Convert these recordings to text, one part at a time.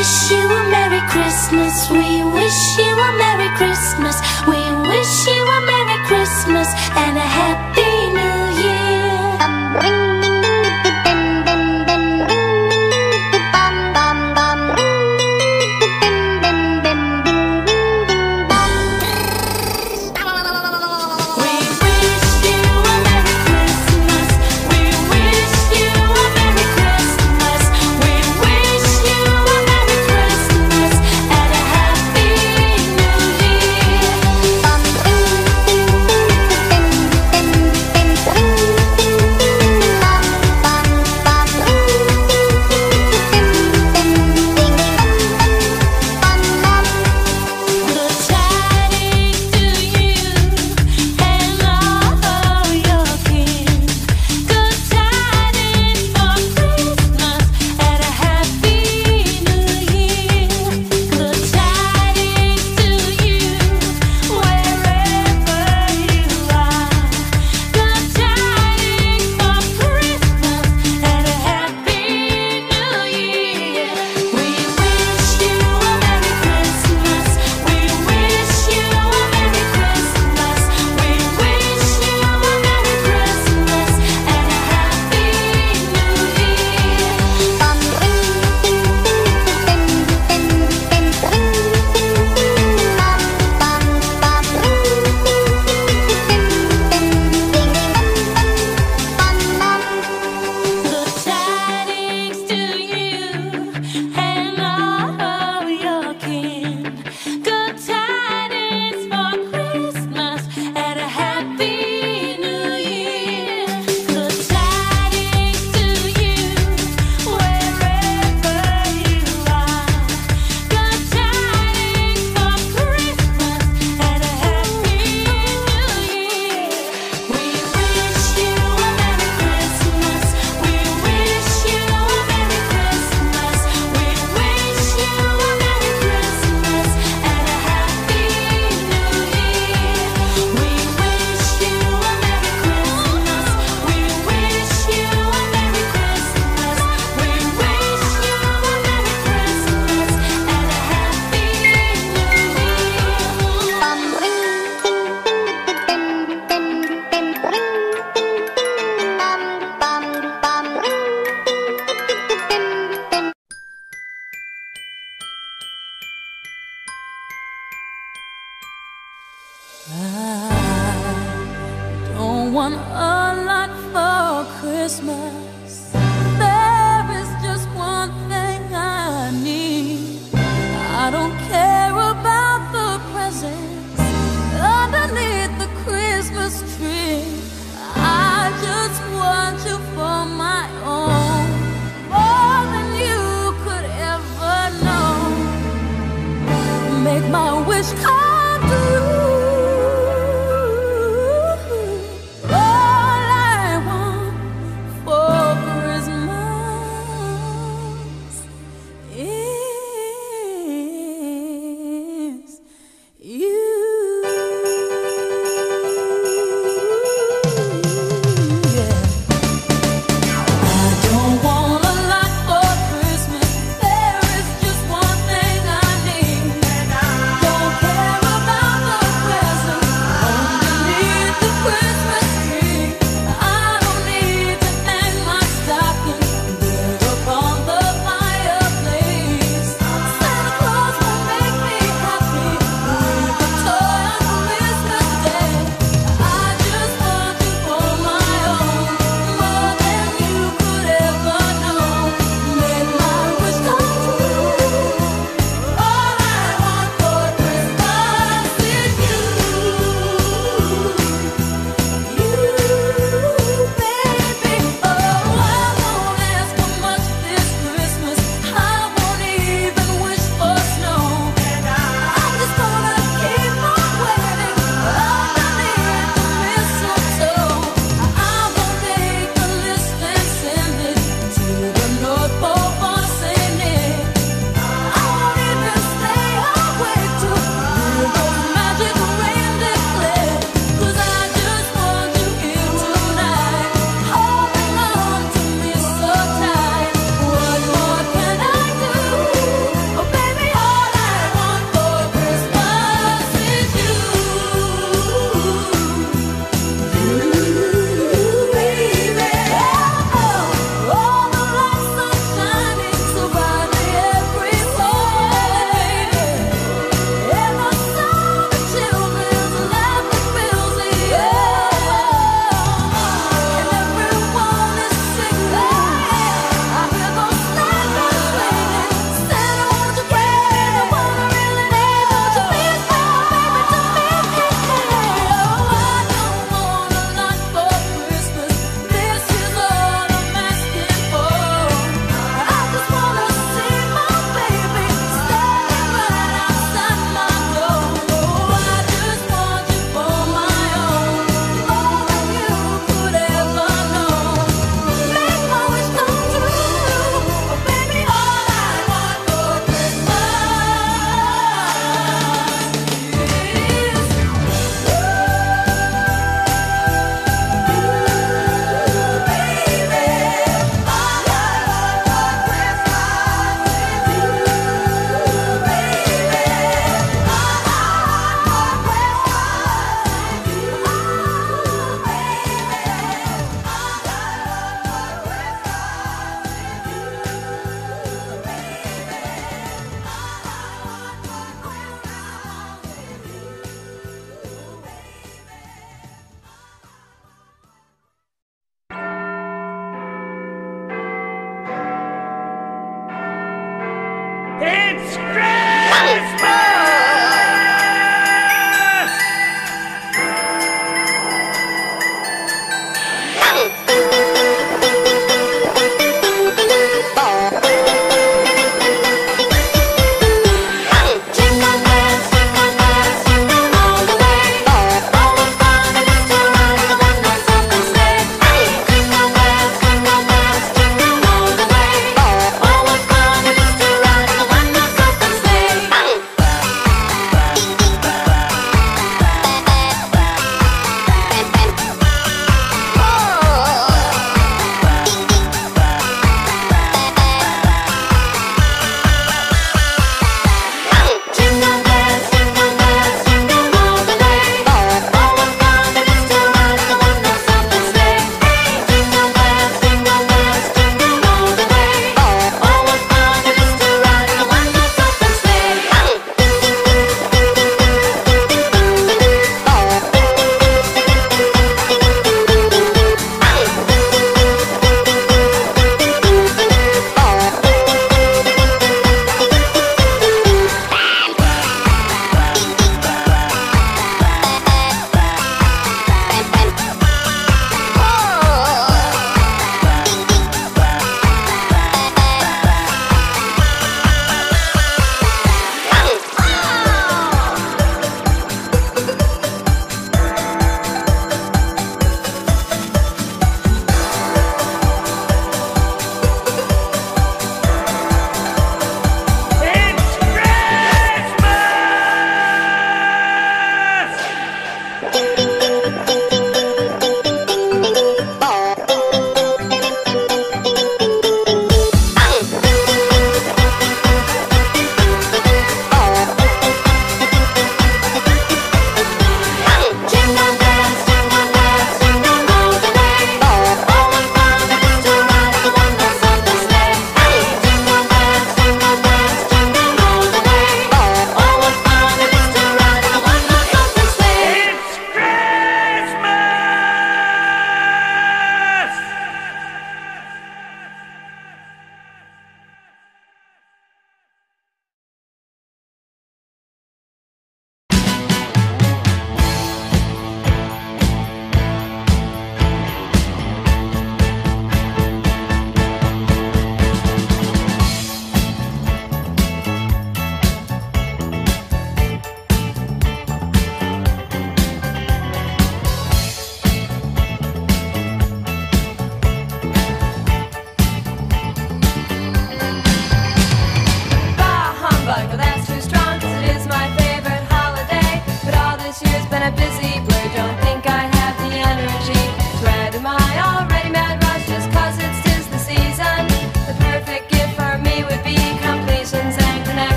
wish you a Merry Christmas. We wish you a Merry Christmas. We wish you a Merry Christmas and a Happy New Year. Want a lot for Christmas. There is just one thing I need. I don't care about the presents underneath the Christmas tree. I just want you for my own, more than you could ever know. Make my wish come true.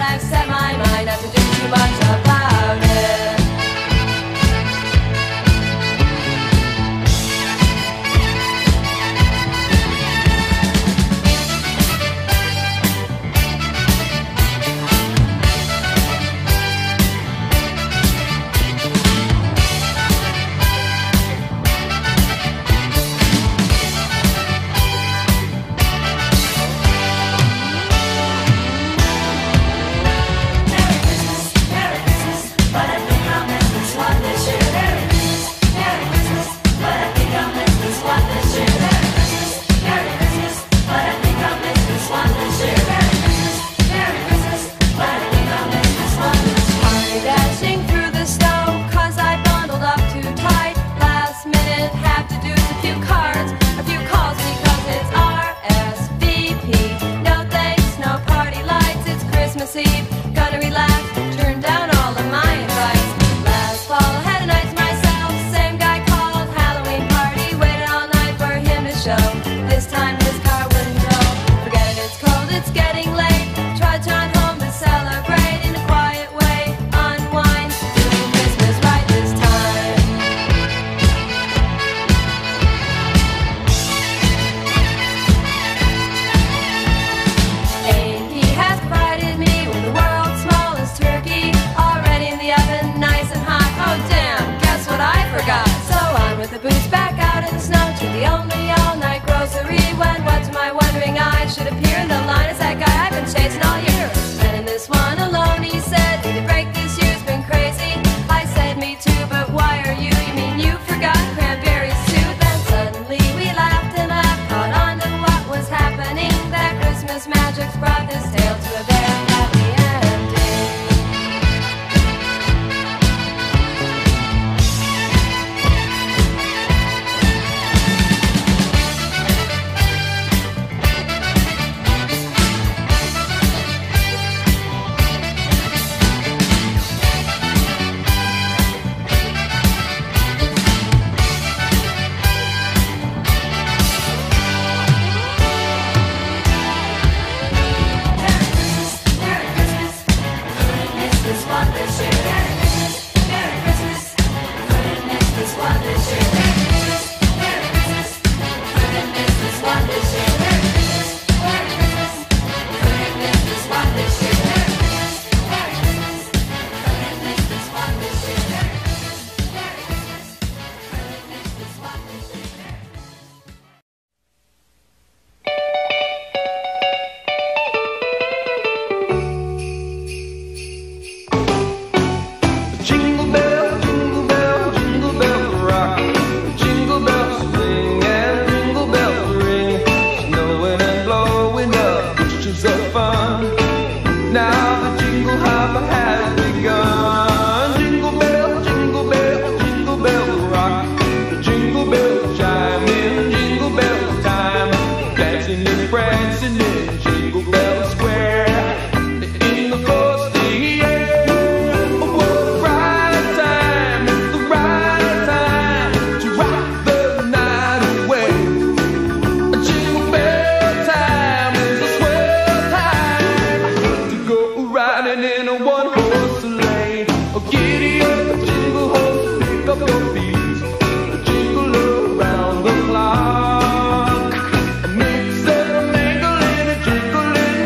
I've set my mind not to do too much about it. Jingle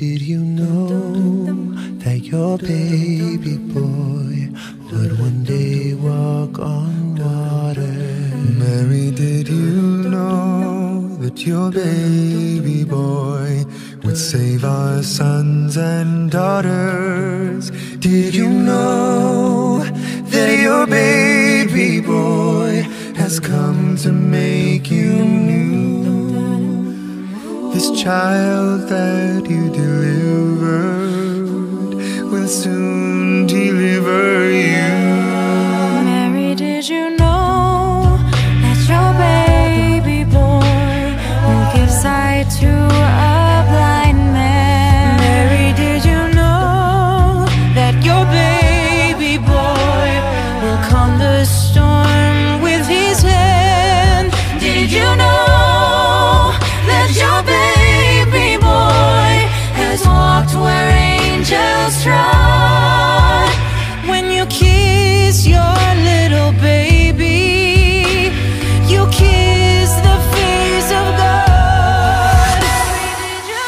did you know that your baby boy would one day walk on water? Mary, did you know that your baby boy would save our sons and daughters? Did you know that your baby boy has come to make you new? This child that you delivered will soon deliver you. Mary, did you know that your baby boy will give sight to a blind man? Mary, did you know that your baby boy will calm the storm with his hand? Did you know that your baby boy has walked where angels trod? When you kiss your little baby, you kiss the face of God. Mary, did you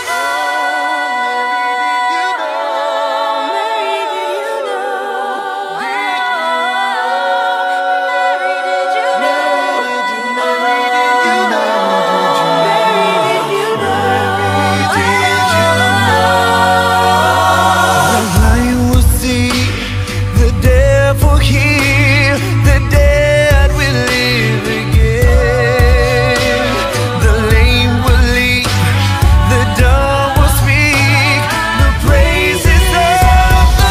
know? Mary, did you know? Mary, did you know? The blind will see, the deaf will hear, the dead will live again. The lame will leap, the dumb will speak, the praises of the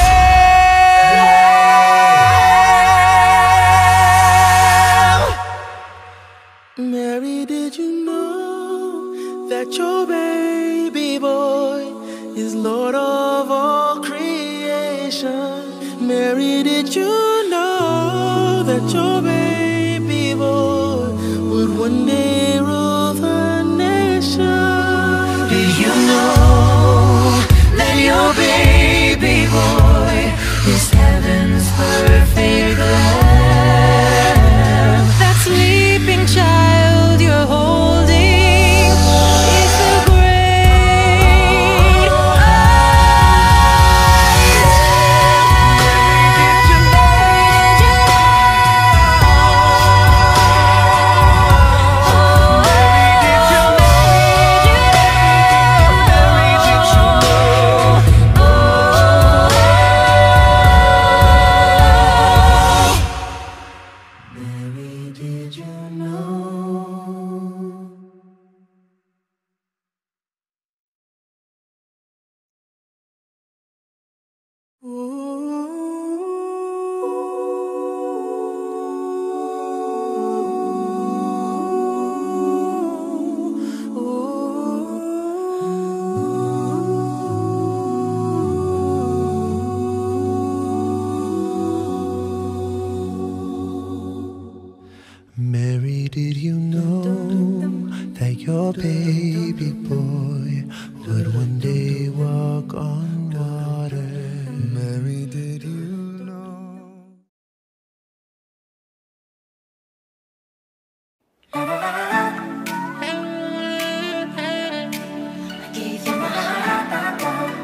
Lamb. Mary, did you know that your baby boy is Lord of all creation? Mary, did you know that your baby boy would one day rule the nation? Did you know that your baby boy is heaven's perfect lamb? That sleeping child you're holding is the great I Mary, did you know? Mary, did you know that your baby boy would one day walk on water? Mary, did you know? I gave you my heart.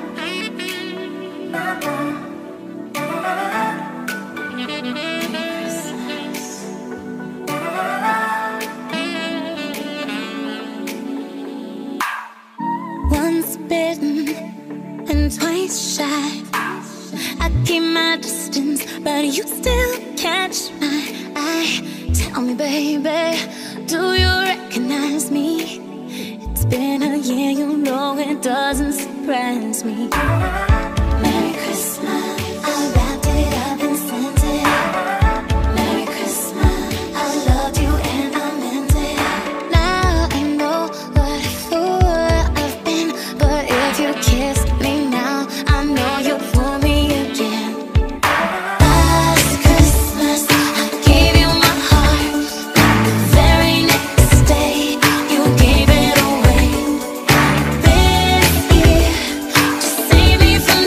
Once bitten and twice shy, I keep my distance, but you still catch my eye. Tell me, baby, do you recognize me? It's been a year, you know it doesn't surprise me. Merry Christmas, I wrapped it up and sent it. Merry Christmas, I loved you and I meant it. Now I know what a fool I've been, but if you kissed me now, I know you'll fool me again. Last Christmas, I gave you my heart. The very next day, you gave it away. This year, just save me from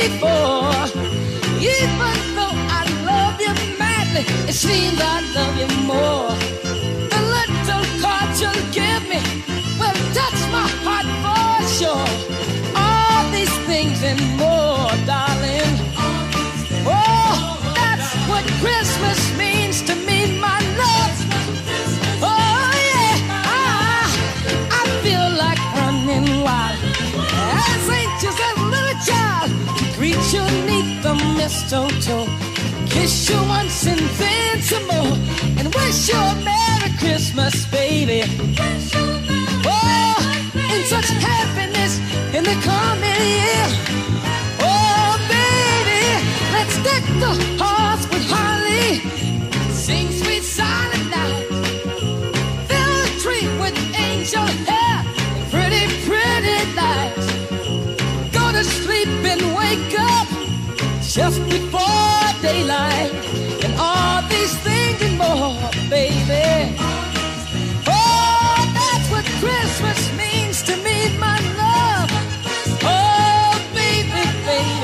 before. Even though I love you madly, it seems I love you more. The little card you give me will touch my heart for sure. All these things and more, darling. Oh, that's what Christmas means to me, my love. Oh yeah, I feel like running wild as anxious as a little child. Greet you neath the mistletoe, kiss you once and then some more, and wish you a Merry Christmas, baby. Oh, in such happiness in the coming year. Oh, baby, let's deck the halls with holly, sing sweet silent night, fill the tree with angel hair and pretty, pretty lights. Go to sleep and wake up just before daylight, and all these things and more, baby. Oh, that's what Christmas means to me, my love. Oh, baby, baby.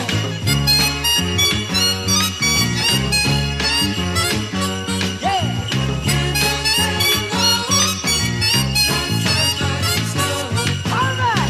Yeah. All right.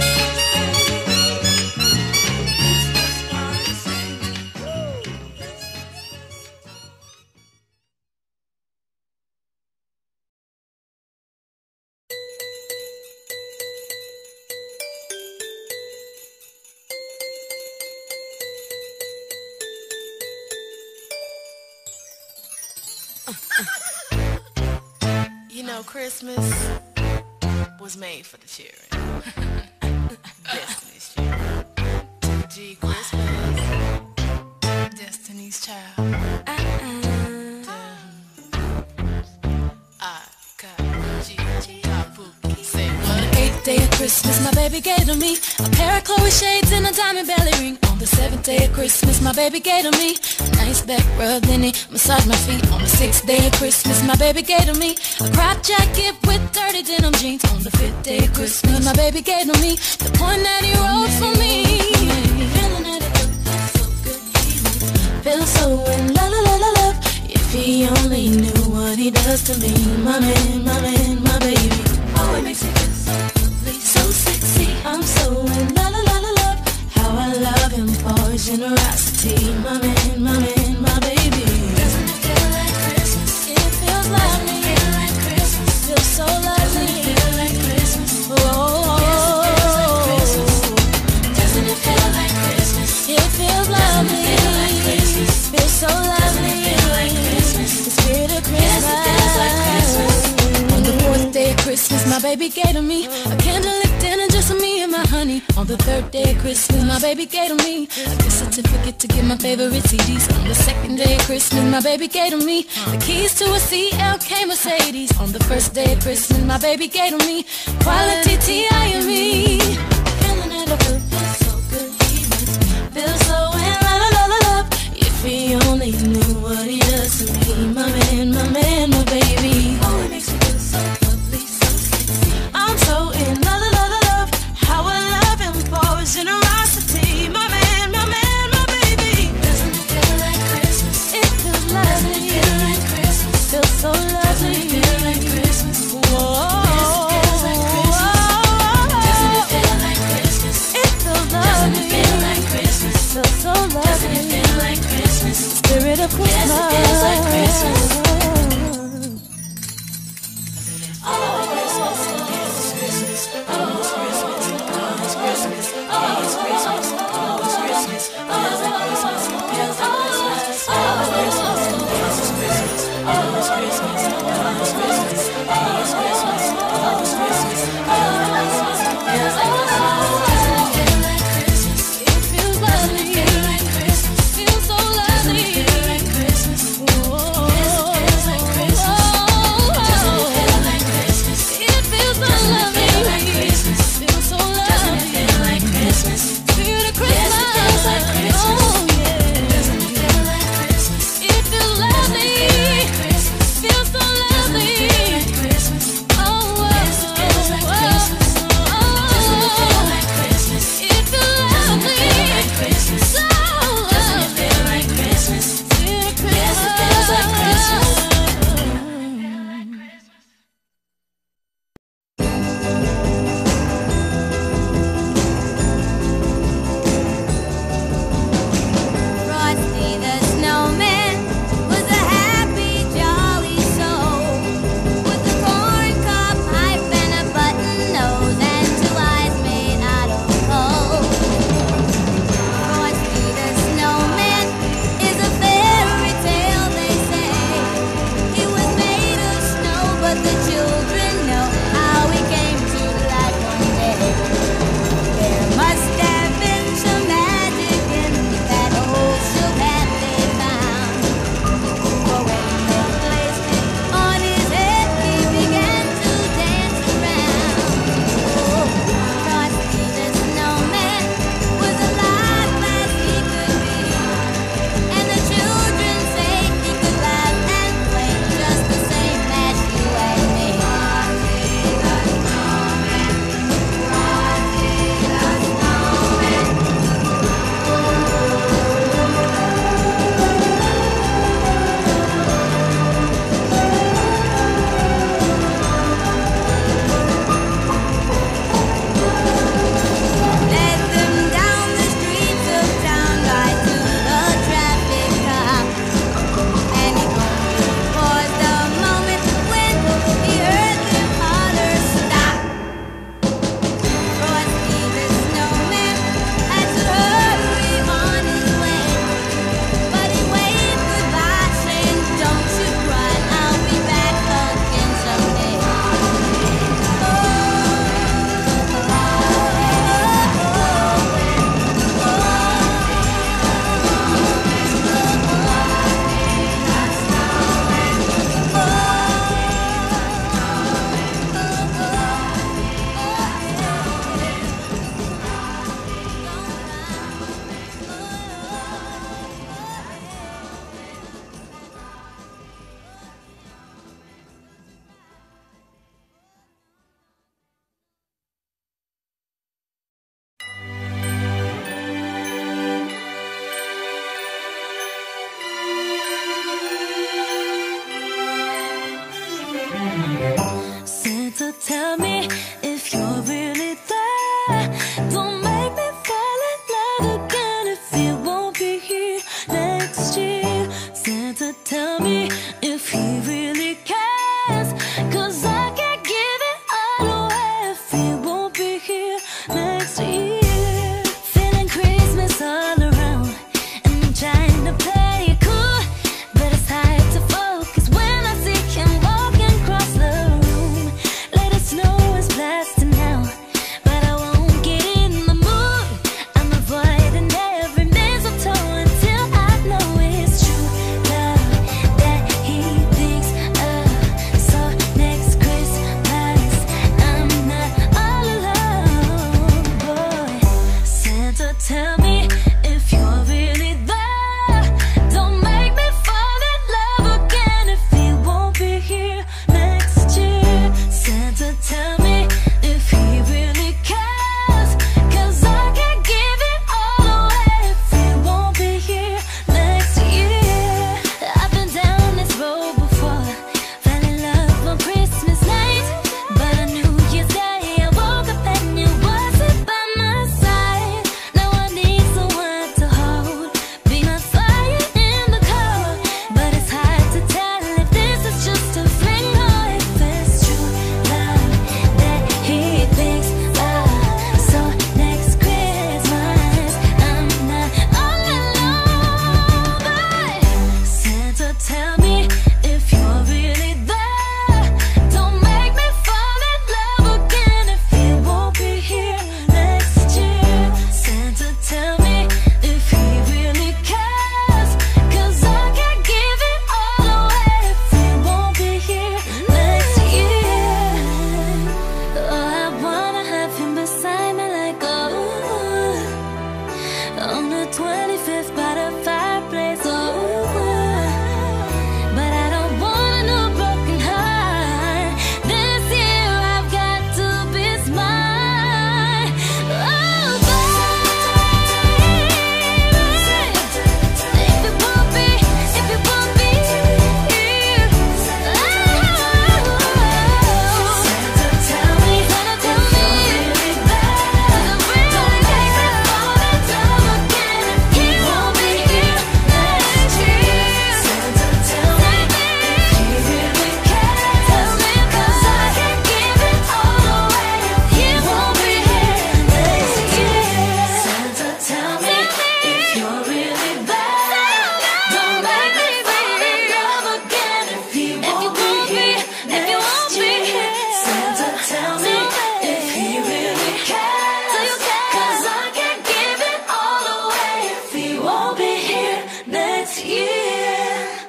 You know, Christmas was made for the children. Destiny's children. Gee, Christmas, Destiny's child. On the 8th day of Christmas, my baby gave to me a pair of Chloe shades and a diamond belly ring. On the 7th day of Christmas, my baby gave to me a nice back rub, then he massaged my feet. On the 6th day of Christmas, my baby gave to me a crop jacket with dirty denim jeans. On the 5th day of Christmas, my baby gave to me the point that he wrote for me. Feeling that it feels so good, feels so in love, love, love, love. If he only knew what he does to me, my man, my baby. Oh, it makes me feel so lovely, so sexy. I'm so in love, love, love, love. How I love him for his generosity, my man, my baby. Doesn't it feel like Christmas? It feels lovely. Doesn't it feel like Christmas? Feels so lovely. Doesn't it feel like Christmas? Oh, doesn't it feel like Christmas? It feels lovely. Doesn't it feel like Christmas? Feels so lovely. Doesn't it feel like Christmas? The spirit of Christmas. Yes, it feels like Christmas. On the 4th day of Christmas, my baby gave to me a candlelit dinner just for me and my honey. On the 3rd day of Christmas, my baby gave to me a gift certificate to get my favorite CDs. On the 2nd day of Christmas, my baby gave to me the keys to a CLK Mercedes. On the 1st day of Christmas, my baby gave to me quality T.I.M.E. Feeling that I feel so good, he makes me feel so in love, love, love, love. If he only knew what he does to me, my man, my baby. Oh, it makes me feel so lovely, so sexy. I'm so in love, love, love, love. How I love him for his generosity, my man, my baby. Doesn't it feel like Christmas? It feels lovely. Doesn't it feel like Christmas? Feels so lovely. Doesn't it feel like Christmas? Whoa. Yes, it feels like Christmas. Doesn't it feel like Don't make me fall in love again if you won't be here next year. Santa, tell me if he really cares, 'cause I can't give it all away if he won't be here next year. Feeling Christmas all around, and I'm trying to play it cool, but it's hard to focus when I see him walking across the room. Let it snow is blasting now, but I won't get in the mood. I'm avoiding every mistletoe until I know it's true love that he thinks of. So next Christmas I'm not all alone, boy. Santa, tell me if you're really there. Don't make me fall in love again if he won't be here next year. Santa, tell me if he really cares, 'cause I can't give it all away if he won't be here next year. I've been down this road before, fell in love on Christmas night, but on New Year's Day I woke up and you wasn't by my side. Now I need someone to hold, be my fire in the cold, but it's hard to tell if this is just a fling or if it's true love that he thinks of. So next Christmas I'm not all alone, but Santa, tell me if you're really there. Don't make me fall in love again if he won't be here next year. Santa, tell me if he really cares, 'cause I can't give it all away if he won't be here next year. Oh, I wanna have him beside me like on the 25th by the fireplace. But I don't want no broken heart. This year I've got to be smart. Oh, baby, if you won't be here, Santa, tell me if you're really there. Don't make me fall in love again if he won't be here next year. Santa, tell me if he really cares. Tell me, 'cause I can't give it all away if he won't be here next year. Santa, tell me if you're really there. Don't make me fall in love again if he won't be here next year. Santa, tell me if he really cares, 'cause I can't give it all away if he won't be here next year.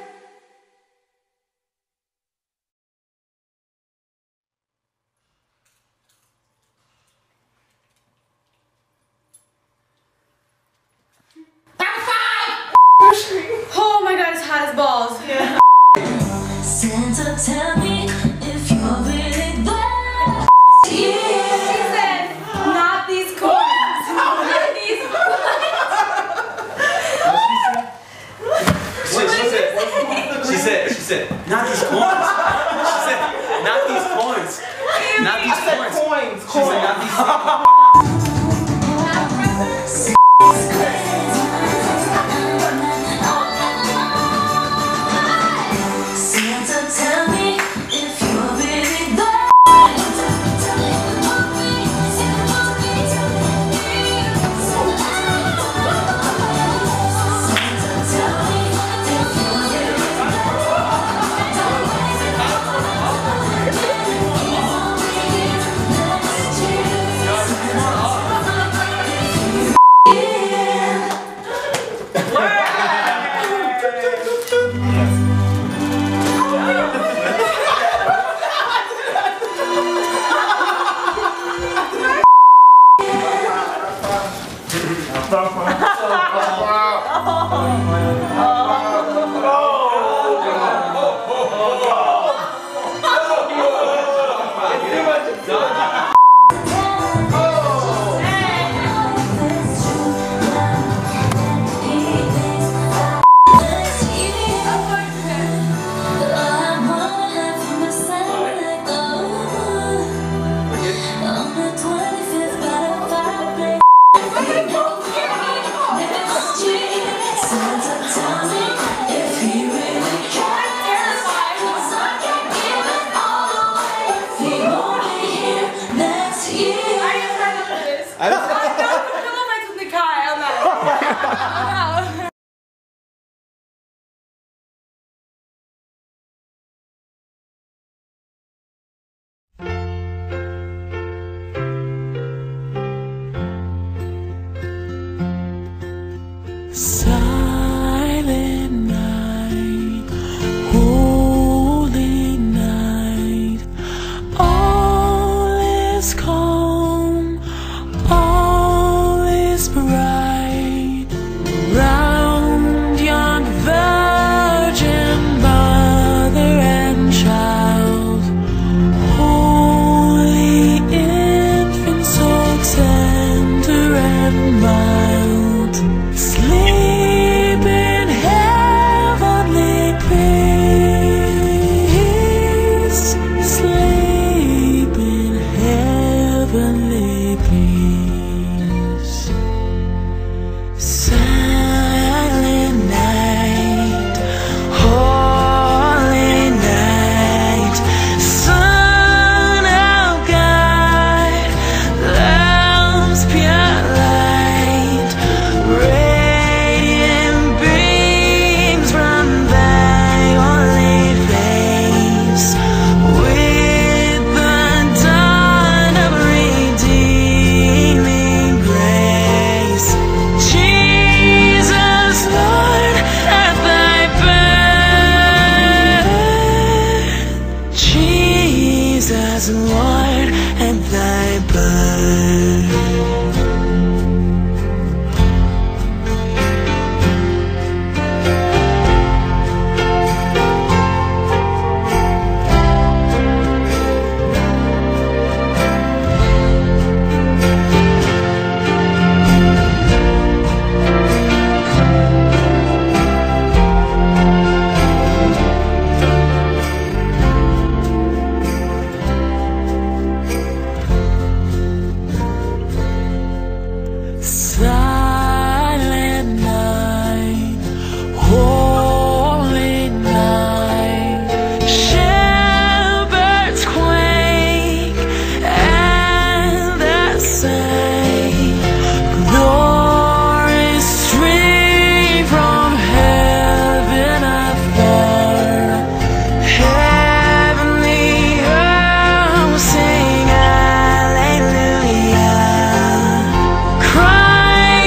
Oh my god, it's hot as balls. Santa, tell me if you're really there. Yeah. She said, not these coins. Not these She said, not these coins. She said, not these coins. Not these coins. She said, not these Santa, tell me if you're really there. Silent night, holy night, all is calm, all is bright, round yon virgin mother and child, holy infant, so tender and mild, sleep in heavenly peace, sleep in heavenly peace. Silent night, holy night, Son of God, Lamb's pure light, radiant beams from thy only face, with the dawn of redeeming grace. Jesus, Lord, at thy birth, Jesus, Lord, at thy birth. Silent night, holy night, shepherds quake at the sight, glory stream from heaven afar, heavenly hosts sing hallelujah. Christ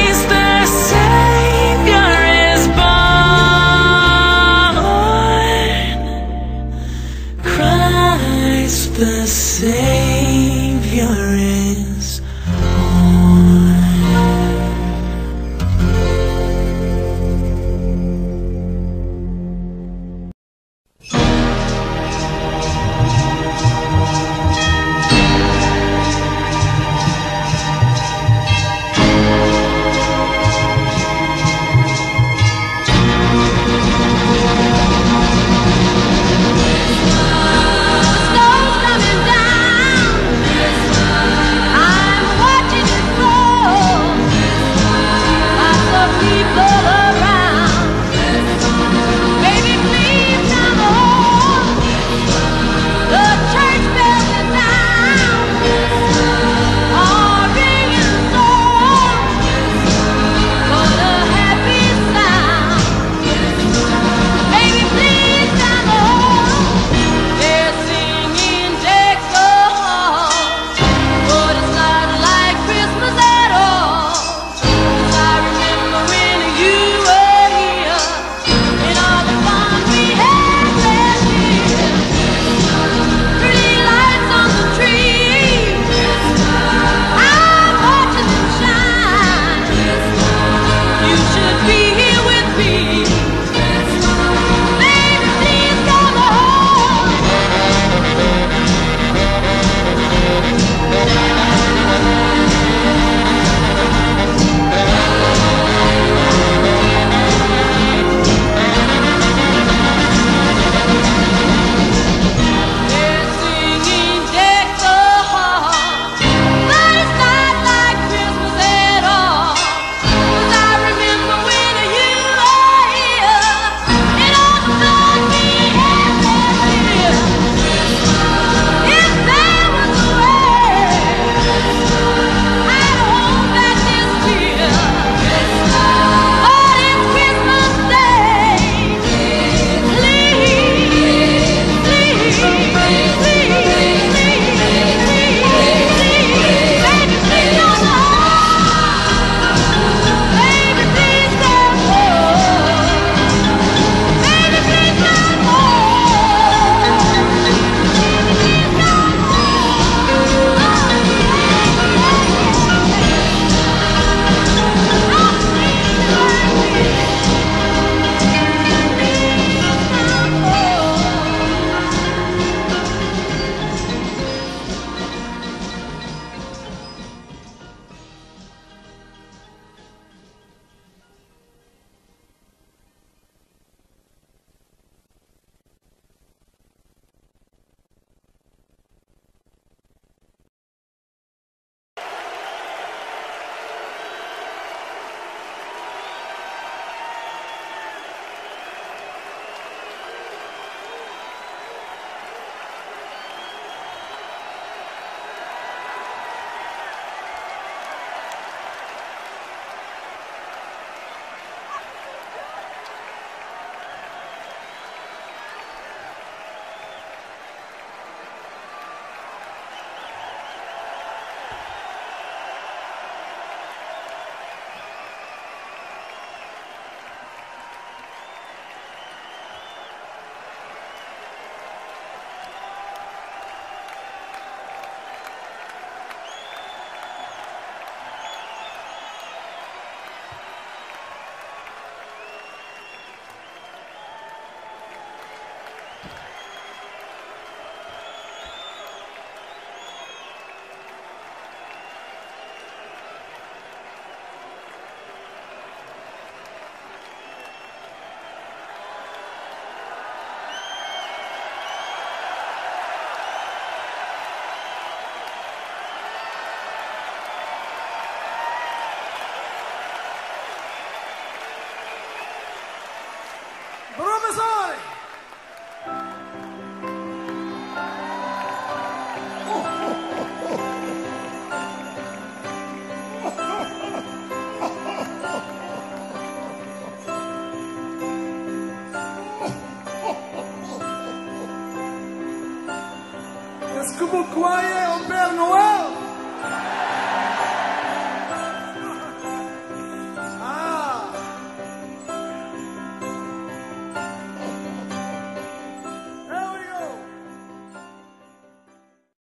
Est-ce que vous croyez au Père Noël?